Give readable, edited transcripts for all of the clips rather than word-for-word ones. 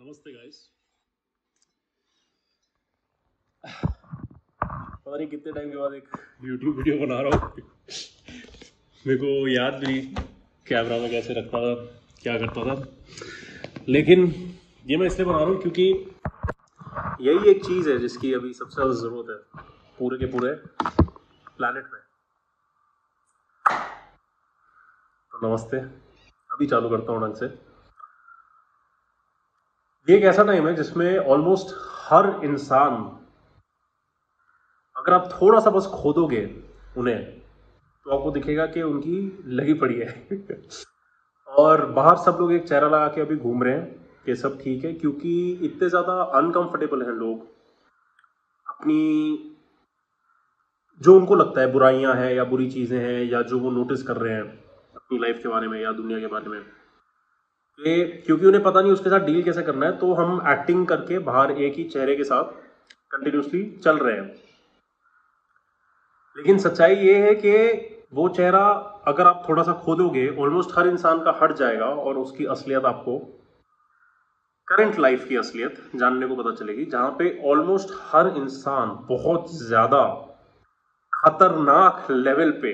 नमस्ते गाइस। पता नहीं कितने टाइम के बाद एक YouTube वीडियो बना रहा हूँ। मेरे को याद नहीं कैमरा में कैसे रखता था, क्या करता था, लेकिन ये मैं इसलिए बना रहा हूँ क्योंकि यही एक चीज़ है जिसकी अभी सबसे ज़्यादा ज़रूरत है पूरे के पूरे प्लैनेट में। तो नमस्ते, अभी चालू करता हूँ ढंग से। ये एक ऐसा टाइम है जिसमें ऑलमोस्ट हर इंसान, अगर आप थोड़ा सा बस खोदोगे उन्हें तो आपको दिखेगा कि उनकी लगी पड़ी है। और बाहर सब लोग एक चेहरा लगा के अभी घूम रहे हैं कि सब ठीक है, क्योंकि इतने ज़्यादा अनकंफर्टेबल हैं लोग अपनी, जो उनको लगता है बुराइयां हैं या बुरी चीज़ें हैं या जो वो नोटिस कर रहे हैं अपनी लाइफ के बारे में या दुनिया के बारे में, क्योंकि उन्हें पता नहीं उसके साथ डील कैसे करना है, तो हम एक्टिंग करके बाहर एक ही चेहरे के साथ कंटिन्यूसली चल रहे हैं। लेकिन सच्चाई ये है कि वो चेहरा अगर आप थोड़ा सा खोदोगे ऑलमोस्ट हर इंसान का हट जाएगा और उसकी असलियत आपको, करंट लाइफ की असलियत जानने को पता चलेगी, जहां पे ऑलमोस्ट हर इंसान बहुत ज्यादा खतरनाक लेवल पे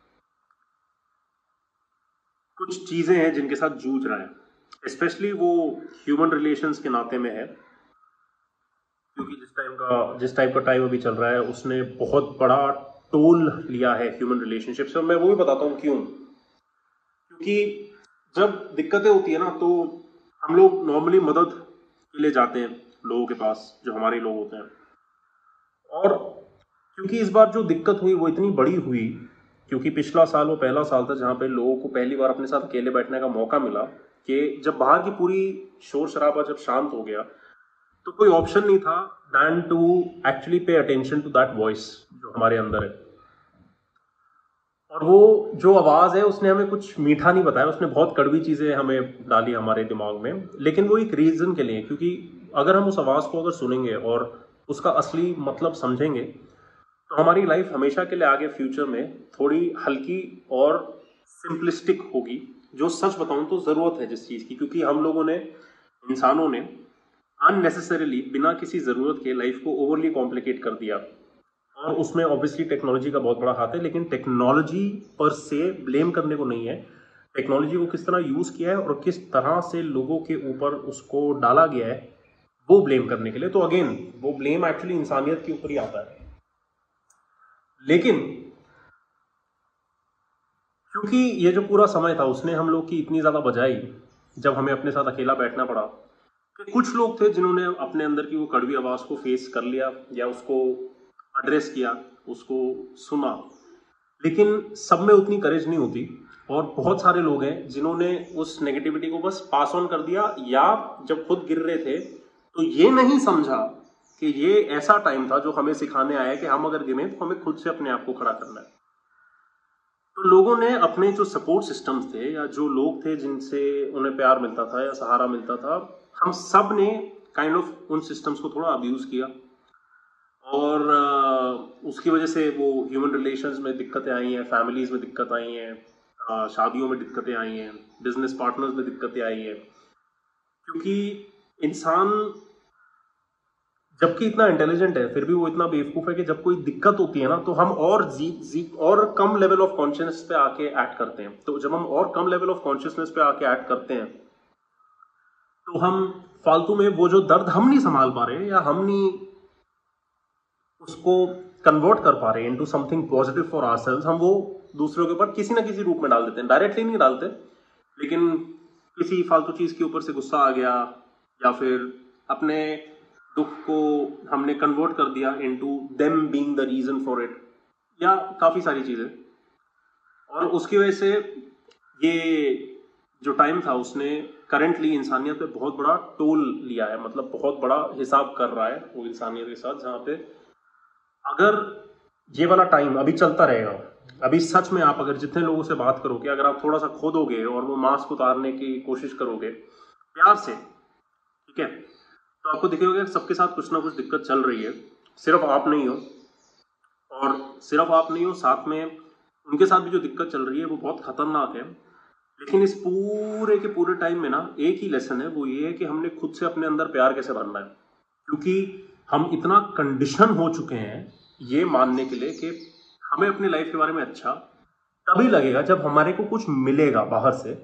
कुछ चीजें हैं जिनके साथ जूझ रहा है। स्पेशली वो ह्यूमन रिलेशंस के नाते में है, क्योंकि जिस टाइप का टाइम अभी चल रहा है उसने बहुत बड़ा टोल लिया है ह्यूमन रिलेशनशिप से। और मैं वो भी बताता हूँ क्यों। क्योंकि जब दिक्कतें होती है ना, तो हम लोग नॉर्मली मदद के लिए जाते हैं लोगों के पास जो हमारे लोग होते हैं। और क्योंकि इस बार जो दिक्कत हुई वो इतनी बड़ी हुई, क्योंकि पिछला साल वो पहला साल था जहाँ पे लोगों को पहली बार अपने साथ अकेले बैठने का मौका मिला, कि जब बाहर की पूरी शोर शराबा जब शांत हो गया तो कोई ऑप्शन नहीं था than to actually pay attention to that voice जो हमारे अंदर है। और वो जो आवाज़ है उसने हमें कुछ मीठा नहीं बताया, उसने बहुत कड़वी चीज़ें हमें डाली हमारे दिमाग में, लेकिन वो एक रीज़न के लिए। क्योंकि अगर हम उस आवाज़ को अगर सुनेंगे और उसका असली मतलब समझेंगे तो हमारी लाइफ हमेशा के लिए आगे फ्यूचर में थोड़ी हल्की और सिंपलिस्टिक होगी, जो सच बताऊं तो ज़रूरत है जिस चीज़ की। क्योंकि हम लोगों ने, इंसानों ने अननेसेसरीली बिना किसी ज़रूरत के लाइफ को ओवरली कॉम्प्लिकेट कर दिया। और उसमें ऑब्वियसली टेक्नोलॉजी का बहुत बड़ा हाथ है, लेकिन टेक्नोलॉजी पर से ब्लेम करने को नहीं है। टेक्नोलॉजी को किस तरह यूज़ किया है और किस तरह से लोगों के ऊपर उसको डाला गया है वो ब्लेम करने के लिए। तो अगेन वो ब्लेम एक्चुअली इंसानियत के ऊपर ही आता है। लेकिन क्योंकि ये जो पूरा समय था उसने हम लोग की इतनी ज़्यादा बजाई, जब हमें अपने साथ अकेला बैठना पड़ा, कि कुछ लोग थे जिन्होंने अपने अंदर की वो कड़वी आवाज़ को फेस कर लिया या उसको एड्रेस किया, उसको सुना। लेकिन सब में उतनी करेज नहीं होती, और बहुत सारे लोग हैं जिन्होंने उस नेगेटिविटी को बस पास ऑन कर दिया, या जब खुद गिर रहे थे तो ये नहीं समझा कि ये ऐसा टाइम था जो हमें सिखाने आया कि हम अगर गिरे तो हमें खुद से अपने आप को खड़ा करना है। तो लोगों ने अपने जो सपोर्ट सिस्टम्स थे या जो लोग थे जिनसे उन्हें प्यार मिलता था या सहारा मिलता था, हम सब ने काइंड ऑफ उन सिस्टम्स को थोड़ा अब्यूज़ किया। और उसकी वजह से वो ह्यूमन रिलेशंस में दिक्कतें आई हैं, फैमिलीज़ में दिक्कत आई हैं, शादियों में दिक्कतें आई हैं, बिजनेस पार्टनर्स में दिक्कतें आई हैं। क्योंकि इंसान जबकि इतना इंटेलिजेंट है फिर भी वो इतना बेवकूफ़ है कि जब कोई दिक्कत होती है ना तो हम और कम लेवल ऑफ कॉन्शियसनेस पे आके एक्ट करते हैं। तो जब हम और कम लेवल ऑफ कॉन्शियसनेस पे आके एक्ट करते हैं तो हम फालतू में वो जो दर्द हम नहीं संभाल पा रहे या हम नहीं उसको कन्वर्ट कर पा रहे into something positive for ourselves, हम वो दूसरों के ऊपर किसी ना किसी रूप में डाल देते हैं। डायरेक्टली नहीं डालते, लेकिन किसी फालतू चीज़ के ऊपर से गुस्सा आ गया, या फिर अपने दुख को हमने कन्वर्ट कर दिया into them being the reason for it, या काफ़ी सारी चीज़ें। और उसकी वजह से ये जो टाइम था उसने करंटली इंसानियत पे बहुत बड़ा टोल लिया है, मतलब बहुत बड़ा हिसाब कर रहा है वो इंसानियत के साथ। जहाँ पे अगर ये वाला टाइम अभी चलता रहेगा, अभी सच में आप अगर जितने लोगों से बात करोगे, अगर आप थोड़ा सा खोदोगे और वो मास्क उतारने की कोशिश करोगे प्यार से, ठीक है, तो आपको दिखेगा कि सबके साथ कुछ ना कुछ दिक्कत चल रही है। सिर्फ आप नहीं हो, और सिर्फ आप नहीं हो, साथ में उनके साथ भी जो दिक्कत चल रही है वो बहुत खतरनाक है। लेकिन इस पूरे के पूरे टाइम में ना एक ही लेसन है, वो ये है कि हमने खुद से अपने अंदर प्यार कैसे भरना है। क्योंकि हम इतना कंडीशन हो चुके हैं ये मानने के लिए कि हमें अपने लाइफ के बारे में अच्छा तभी लगेगा जब हमारे को कुछ मिलेगा बाहर से।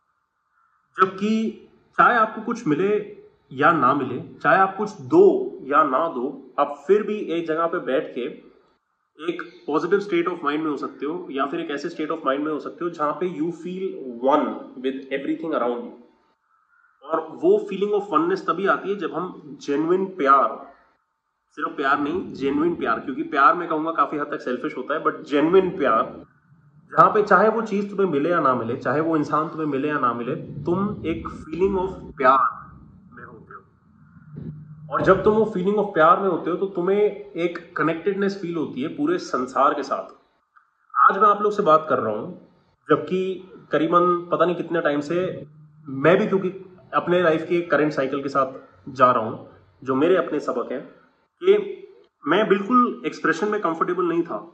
जबकि चाहे आपको कुछ मिले या ना मिले, चाहे आप कुछ दो या ना दो, आप फिर भी एक जगह पे बैठ के एक पॉजिटिव स्टेट ऑफ माइंड में हो सकते हो, या फिर एक ऐसे स्टेट ऑफ माइंड में हो सकते हो जहां पे you feel one with everything around you. और वो फीलिंग ऑफ वननेस तभी आती है जब हम जेन्युइन प्यार, सिर्फ प्यार नहीं, जेन्युइन प्यार, क्योंकि प्यार मैं कहूंगा काफी हद तक सेल्फिश होता है, बट जेन्युइन प्यार जहां पे चाहे वो चीज तुम्हें मिले या ना मिले, चाहे वो इंसान तुम्हें मिले या ना मिले, तुम एक फीलिंग ऑफ प्यार में होते हो। और जब तुम वो फीलिंग ऑफ प्यार में होते हो तो तुम्हें एक कनेक्टेडनेस फील होती है पूरे संसार के साथ। आज मैं आप लोग से बात कर रहा हूं जबकि करीबन पता नहीं कितने टाइम से मैं भी, क्योंकि अपने लाइफ के करंट साइकिल के साथ जा रहा हूं, जो मेरे अपने सबक हैं, कि मैं बिल्कुल एक्सप्रेशन में कंफर्टेबल नहीं था।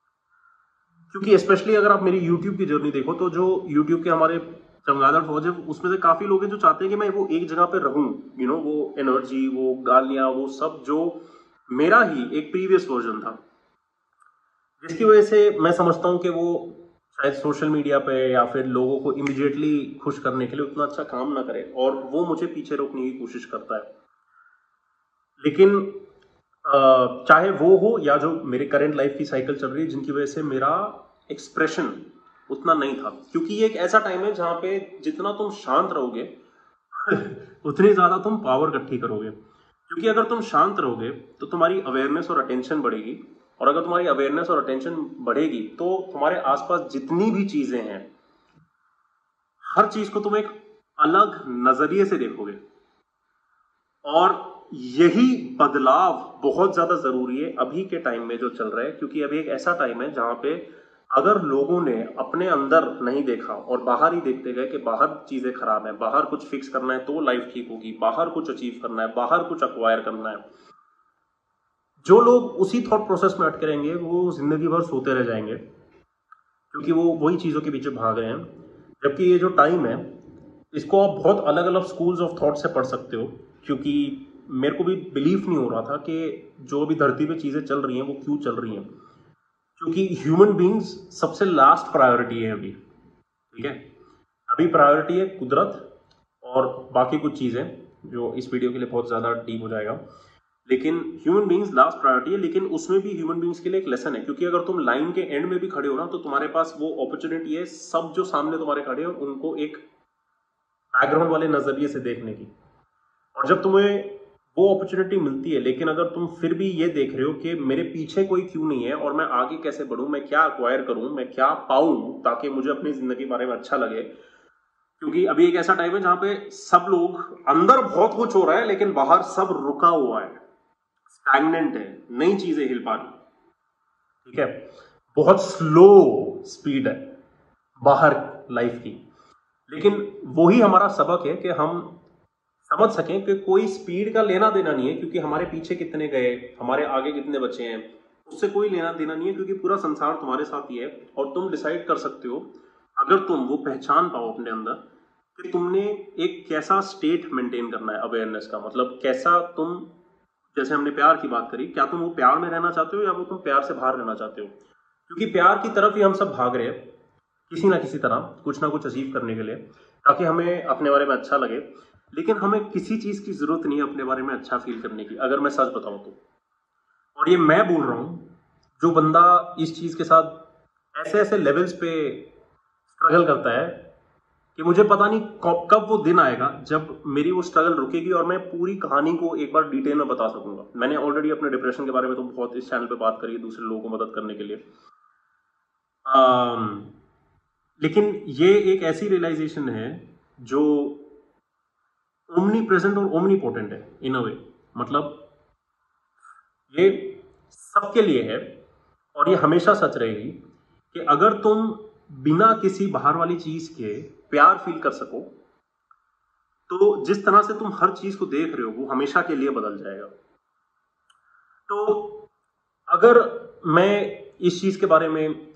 क्योंकि स्पेशली अगर आप मेरी यूट्यूब की जर्नी देखो तो जो यूट्यूब के हमारे चमगादड़ फौज है, उसमें से काफी लोग हैं जो चाहते हैं कि मैं वो एक जगह पे रहूं, वो एनर्जी, वो गालियां, वो सब जो मेरा ही एक प्रीवियस वर्जन था, जिसकी वजह से मैं समझता हूं कि वो शायद सोशल मीडिया पे या फिर लोगों को इमिडिएटली खुश करने के लिए उतना अच्छा काम ना करे, और वो मुझे पीछे रोकने की कोशिश करता है। लेकिन चाहे वो हो या जो मेरे करंट लाइफ की साइकिल चल रही है, जिनकी वजह से मेरा एक्सप्रेशन उतना नहीं था। क्योंकि ये एक ऐसा टाइम है जहां पे जितना तुम शांत रहोगे उतनी ज्यादा तुम पावर इकट्ठी करोगे। क्योंकि अगर तुम शांत रहोगे तो तुम्हारी अवेयरनेस और अटेंशन बढ़ेगी, और अगर तुम्हारी अवेयरनेस और अटेंशन बढ़ेगी तो तुम्हारे आसपास जितनी भी चीजें हैं, हर चीज को तुम एक अलग नजरिए से देखोगे। और यही बदलाव बहुत ज्यादा जरूरी है अभी के टाइम में जो चल रहा है। क्योंकि अभी एक ऐसा टाइम है जहां पे अगर लोगों ने अपने अंदर नहीं देखा और बाहर ही देखते गए कि बाहर चीजें खराब हैं, बाहर कुछ फिक्स करना है तो लाइफ ठीक होगी, बाहर कुछ अचीव करना है, बाहर कुछ अक्वायर करना है, जो लोग उसी थॉट प्रोसेस में अटके रहेंगे वो जिंदगी भर सोते रह जाएंगे, क्योंकि वो वही चीजों के पीछे भाग रहे हैं। जबकि ये जो टाइम है, इसको आप बहुत अलग अलग स्कूल्स ऑफ थॉट से पढ़ सकते हो। क्योंकि मेरे को भी बिलीव नहीं हो रहा था कि जो अभी धरती पे चीजें चल रही हैं वो क्यों चल रही हैं। क्योंकि ह्यूमन बींग्स सबसे लास्ट प्रायोरिटी है अभी, ठीक है। अभी प्रायोरिटी है कुदरत और बाकी कुछ चीजें जो इस वीडियो के लिए बहुत ज्यादा डीप हो जाएगा, लेकिन ह्यूमन बींग्स लास्ट प्रायोरिटी है। लेकिन उसमें भी ह्यूमन बींग्स के लिए एक लेसन है, क्योंकि अगर तुम लाइन के एंड में भी खड़े हो ना तो तुम्हारे पास वो अपॉर्चुनिटी है सब जो सामने तुम्हारे खड़े हैं उनको एक बैकग्राउंड वाले नजरिए से देखने की। और जब तुम्हें वो अपॉर्चुनिटी मिलती है, लेकिन अगर तुम फिर भी ये देख रहे हो कि मेरे पीछे कोई क्यों नहीं है और मैं आगे कैसे बढ़ूं, मैं क्या अक्वायर करूं, मैं क्या पाऊं ताकि मुझे अपनी जिंदगी के बारे में अच्छा लगे। क्योंकि अभी एक ऐसा टाइम है जहां पे सब लोग अंदर बहुत कुछ हो रहा है लेकिन बाहर सब रुका हुआ है, स्टैग्नेंट है, नई चीजें हिल पा रही, ठीक है। बहुत स्लो स्पीड है बाहर लाइफ की। लेकिन वही हमारा सबक है कि हम समझ सकें कि कोई स्पीड का लेना देना नहीं है, क्योंकि हमारे पीछे कितने गए, हमारे आगे कितने बचे हैं, उससे कोई लेना देना नहीं है। क्योंकि पूरा संसार तुम्हारे साथ ही है और तुम डिसाइड कर सकते हो, अगर तुम वो पहचान पाओ अपने अंदर कि तुमने एक कैसा स्टेट मेंटेन करना है अवेयरनेस का। मतलब कैसा तुम, जैसे हमने प्यार की बात करी, क्या तुम वो प्यार में रहना चाहते हो या वो तुम प्यार से बाहर रहना चाहते हो। क्योंकि प्यार की तरफ ही हम सब भाग रहे हैं किसी ना किसी तरह, कुछ ना कुछ अचीव करने के लिए, ताकि हमें अपने बारे में अच्छा लगे। लेकिन हमें किसी चीज की जरूरत नहीं है अपने बारे में अच्छा फील करने की, अगर मैं सच बताऊं तो। और ये मैं बोल रहा हूं, जो बंदा इस चीज के साथ ऐसे ऐसे लेवल्स पे स्ट्रगल करता है कि मुझे पता नहीं कब वो दिन आएगा जब मेरी वो स्ट्रगल रुकेगी और मैं पूरी कहानी को एक बार डिटेल में बता सकूंगा। मैंने ऑलरेडी अपने डिप्रेशन के बारे में तो बहुत इस चैनल पे बात करी है दूसरे लोगों को मदद करने के लिए। लेकिन ये एक ऐसी रियलाइजेशन है जो ओमनी प्रेजेंट और ओमनी पोटेंट है इन अ वे। मतलब ये सबके लिए है और ये हमेशा सच रहेगी कि अगर तुम बिना किसी बाहर वाली चीज के प्यार फील कर सको तो जिस तरह से तुम हर चीज को देख रहे हो वो हमेशा के लिए बदल जाएगा। तो अगर मैं इस चीज के बारे में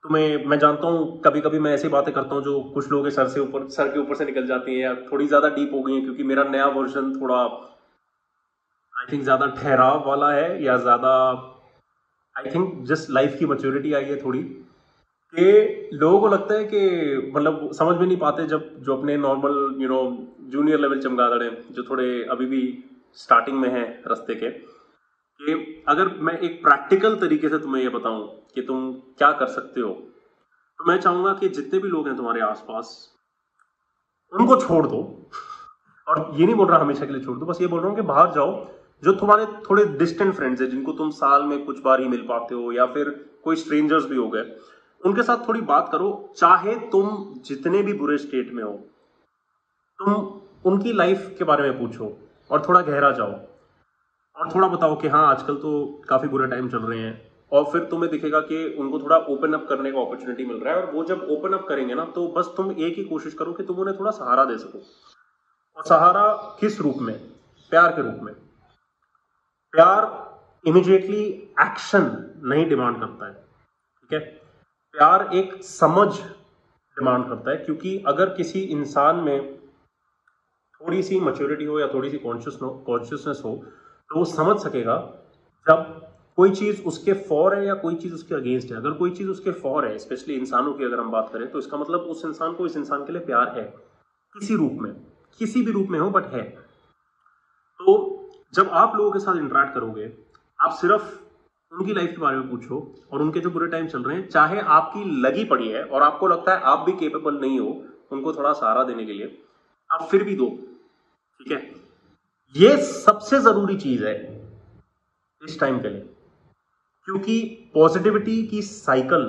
तुम्हें मैं जानता हूँ कभी कभी मैं ऐसी बातें करता हूँ जो कुछ लोगों के सर के ऊपर से निकल जाती है या थोड़ी ज्यादा डीप हो गई है, क्योंकि मेरा नया वर्जन थोड़ा आई थिंक ज्यादा ठहराव वाला है, या ज्यादा आई थिंक जस्ट लाइफ की मैच्योरिटी आई है थोड़ी, कि लोगों को लगता है कि मतलब समझ में नहीं पाते जब जो अपने नॉर्मल जूनियर लेवल चमगादड़ हैं जो थोड़े अभी भी स्टार्टिंग में हैं रास्ते के, कि अगर मैं एक प्रैक्टिकल तरीके से तुम्हें ये बताऊं कि तुम क्या कर सकते हो, तो मैं चाहूंगा कि जितने भी लोग हैं तुम्हारे आसपास उनको छोड़ दो। और ये नहीं बोल रहा हमेशा के लिए छोड़ दो, बस ये बोल रहा हूँ कि बाहर जाओ, जो तुम्हारे थोड़े डिस्टेंट फ्रेंड्स हैं जिनको तुम साल में कुछ बार ही मिल पाते हो, या फिर कोई स्ट्रेंजर्स भी हो गए, उनके साथ थोड़ी बात करो। चाहे तुम जितने भी बुरे स्टेट में हो, तुम उनकी लाइफ के बारे में पूछो और थोड़ा गहरा जाओ और थोड़ा बताओ कि हाँ आजकल तो काफी बुरे टाइम चल रहे हैं, और फिर तुम्हें दिखेगा कि उनको थोड़ा ओपन अप करने का अपॉर्चुनिटी मिल रहा है। और वो जब ओपन अप करेंगे ना, तो बस तुम एक ही कोशिश करो कि तुम उन्हें थोड़ा सहारा दे सको। और सहारा किस रूप में? प्यार के रूप में। प्यार इमीडिएटली एक्शन नहीं डिमांड करता है, ठीक है? प्यार एक समझ डिमांड करता है, क्योंकि अगर किसी इंसान में थोड़ी सी मैच्योरिटी हो या थोड़ी सी कॉन्शियसनेस हो, तो वो समझ सकेगा जब कोई चीज उसके फॉर है या कोई चीज उसके अगेंस्ट है। अगर कोई चीज उसके फॉर है, स्पेशली इंसानों की अगर हम बात करें, तो इसका मतलब उस इंसान को इस इंसान के लिए प्यार है, किसी रूप में, किसी भी रूप में हो, बट है। तो जब आप लोगों के साथ इंटरेक्ट करोगे, आप सिर्फ उनकी लाइफ के बारे में पूछो और उनके जो बुरे टाइम चल रहे हैं, चाहे आपकी लगी पड़ी है और आपको लगता है आप भी केपेबल नहीं हो उनको थोड़ा सहारा देने के लिए, आप फिर भी दो, ठीक है? ये सबसे जरूरी चीज है इस टाइम के लिए, क्योंकि पॉजिटिविटी की साइकिल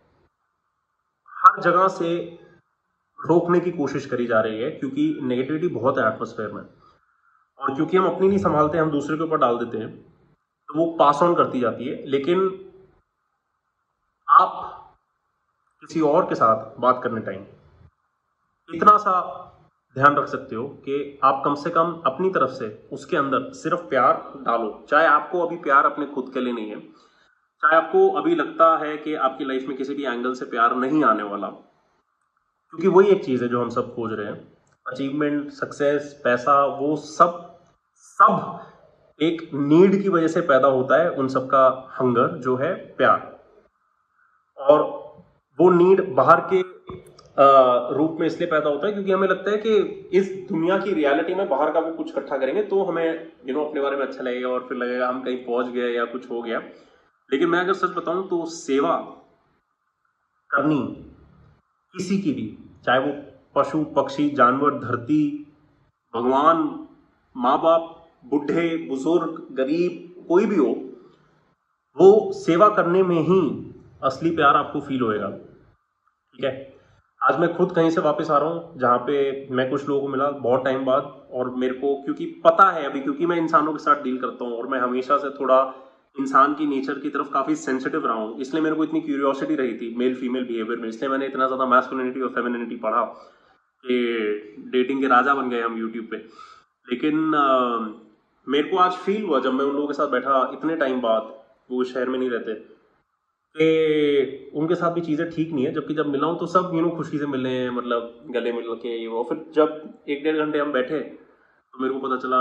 हर जगह से रोकने की कोशिश करी जा रही है, क्योंकि नेगेटिविटी बहुत है एटमॉस्फेयर में, और क्योंकि हम अपनी नहीं संभालते, हम दूसरे के ऊपर डाल देते हैं, तो वो पास ऑन करती जाती है। लेकिन आप किसी और के साथ बात करने टाइम इतना सा ध्यान रख सकते हो कि आप कम से कम अपनी तरफ से उसके अंदर सिर्फ प्यार डालो। चाहे आपको अभी प्यार अपने खुद के लिए नहीं है, चाहे आपको अभी लगता है कि आपकी लाइफ में किसी भी एंगल से प्यार नहीं आने वाला, क्योंकि वही एक चीज है जो हम सब खोज रहे हैं, अचीवमेंट, सक्सेस, पैसा, वो सब एक नीड की वजह से पैदा होता है। उन सब का हंगर जो है प्यार, और वो नीड बाहर के रूप में इसलिए पैदा होता है क्योंकि हमें लगता है कि इस दुनिया की रियलिटी में बाहर का वो कुछ इकट्ठा करेंगे तो हमें अपने बारे में अच्छा लगेगा, और फिर लगेगा हम कहीं पहुंच गए या कुछ हो गया। लेकिन मैं अगर सच बताऊं तो सेवा करनी किसी की भी, चाहे वो पशु पक्षी जानवर, धरती, भगवान, माँ बाप, बुढ़े बुजुर्ग, गरीब, कोई भी हो, वो सेवा करने में ही असली प्यार आपको फील होएगा, ठीक है? आज मैं खुद कहीं से वापस आ रहा हूँ जहाँ पे मैं कुछ लोगों को मिला बहुत टाइम बाद, और मेरे को क्योंकि पता है अभी, क्योंकि मैं इंसानों के साथ डील करता हूँ और मैं हमेशा से थोड़ा इंसान की नेचर की तरफ काफी सेंसिटिव रहा हूँ, इसलिए मेरे को इतनी क्यूरियोसिटी रही थी मेल फीमेल बिहेवियर में, इसलिए मैंने इतना ज्यादा मैस्कुलिनिटी और फेमिनिटी पढ़ा कि डेटिंग के राजा बन गए हम यूट्यूब पे। लेकिन मेरे को आज फील हुआ जब मैं उन लोगों के साथ बैठा इतने टाइम बाद, वो शहर में नहीं रहते, कि उनके साथ भी चीजें ठीक नहीं है, जबकि जब मिला हूं तो सब खुशी से मिले हैं, मतलब गले मिल के ये वो। फिर जब 1-1.5 घंटे हम बैठे तो मेरे को पता चला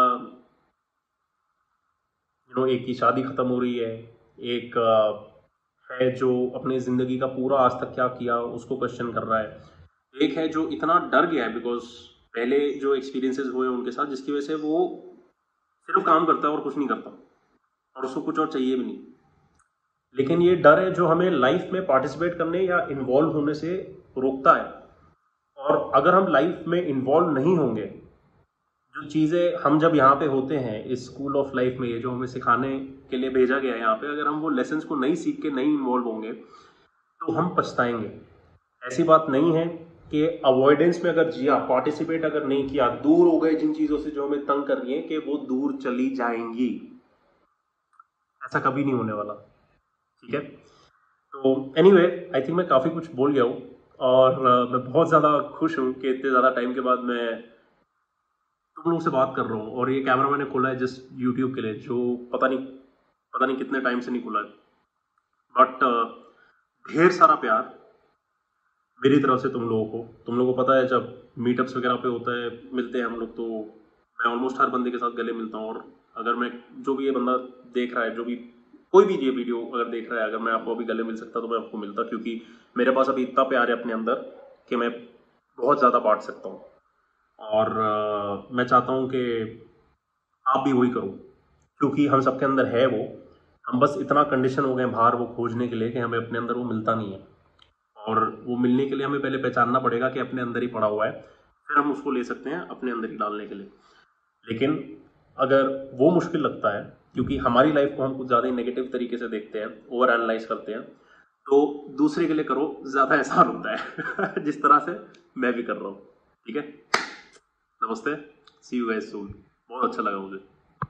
एक की शादी खत्म हो रही है, एक है जो अपने जिंदगी का पूरा आज तक क्या किया उसको क्वेश्चन कर रहा है, एक है जो इतना डर गया है बिकॉज पहले जो एक्सपीरियंसेस हुए उनके साथ, जिसकी वजह से वो सिर्फ काम करता है और कुछ नहीं करता, और उसको कुछ और चाहिए भी नहीं। लेकिन ये डर है जो हमें लाइफ में पार्टिसिपेट करने या इन्वॉल्व होने से रोकता है। और अगर हम लाइफ में इन्वॉल्व नहीं होंगे, जो चीज़ें हम जब यहाँ पे होते हैं इस स्कूल ऑफ लाइफ में, ये जो हमें सिखाने के लिए भेजा गया है यहाँ पे, अगर हम वो लेसन्स को नहीं सीख के नहीं इन्वॉल्व होंगे तो हम पछताएंगे। ऐसी बात नहीं है कि अवॉइडेंस में अगर जिया, पार्टिसिपेट अगर नहीं किया, दूर हो गए जिन चीज़ों से जो हमें तंग कर रही है, कि वो दूर चली जाएंगी, ऐसा कभी नहीं होने वाला, ठीक है? तो एनीवे आई थिंक मैं काफ़ी कुछ बोल गया हूँ, और मैं बहुत ज़्यादा खुश हूँ कि इतने ज़्यादा टाइम के बाद मैं तुम लोगों से बात कर रहा हूँ। और ये कैमरा मैंने खोला है जस्ट यूट्यूब के लिए, जो पता नहीं कितने टाइम से नहीं खुला है, बट ढेर सारा प्यार मेरी तरफ से तुम लोगों को पता है जब मीटअप्स वगैरह पे होता है, मिलते हैं हम लोग, तो मैं ऑलमोस्ट हर बंदे के साथ गले मिलता हूँ। और अगर मैं, जो भी ये बंदा देख रहा है, जो भी कोई भी ये वीडियो अगर देख रहा है, अगर मैं आपको अभी गले मिल सकता तो मैं आपको मिलता, क्योंकि मेरे पास अभी इतना प्यार है अपने अंदर कि मैं बहुत ज़्यादा बांट सकता हूँ। और मैं चाहता हूँ कि आप भी वही करो, क्योंकि हम सबके अंदर है वो। हम बस इतना कंडीशन हो गए बाहर वो खोजने के लिए कि हमें अपने अंदर वो मिलता नहीं है। और वो मिलने के लिए हमें पहले पहचानना पड़ेगा कि अपने अंदर ही पड़ा हुआ है, फिर हम उसको ले सकते हैं अपने अंदर ही डालने के लिए। लेकिन अगर वो मुश्किल लगता है, क्योंकि हमारी लाइफ को हम कुछ ज़्यादा ही नेगेटिव तरीके से देखते हैं, ओवर एनालाइज करते हैं, तो दूसरे के लिए करो, ज़्यादा आसान होता है जिस तरह से मैं भी कर रहा हूँ। ठीक है, नमस्ते, सी यू गाइस सून। बहुत अच्छा लगा मुझे।